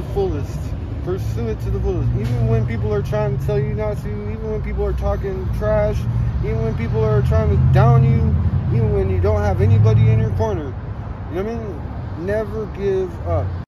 fullest. Pursue it to the fullest. Even when people are trying to tell you not to, even when people are talking trash, even when people are trying to down you, even when you don't have anybody in your corner. You know what I mean? Never give up.